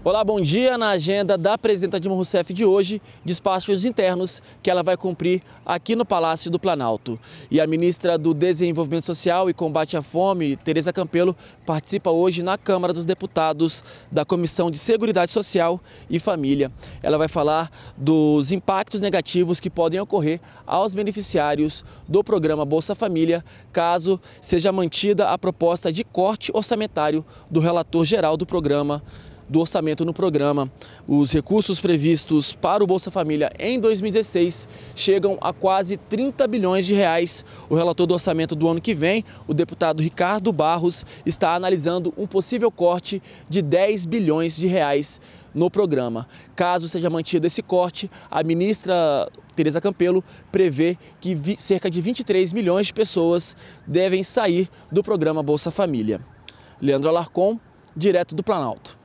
Olá, bom dia. Na agenda da presidenta Dilma Rousseff de hoje, despachos internos que ela vai cumprir aqui no Palácio do Planalto. E a ministra do Desenvolvimento Social e Combate à Fome, Tereza Campelo, participa hoje na Câmara dos Deputados da Comissão de Seguridade Social e Família. Ela vai falar dos impactos negativos que podem ocorrer aos beneficiários do programa Bolsa Família, caso seja mantida a proposta de corte orçamentário do relator geral do orçamento no programa. Os recursos previstos para o Bolsa Família em 2016 chegam a quase 30 bilhões de reais. O relator do orçamento do ano que vem, o deputado Ricardo Barros, está analisando um possível corte de 10 bilhões de reais no programa. Caso seja mantido esse corte, a ministra Tereza Campelo prevê que cerca de 23 milhões de pessoas devem sair do programa Bolsa Família. Leandro Alarcon, direto do Planalto.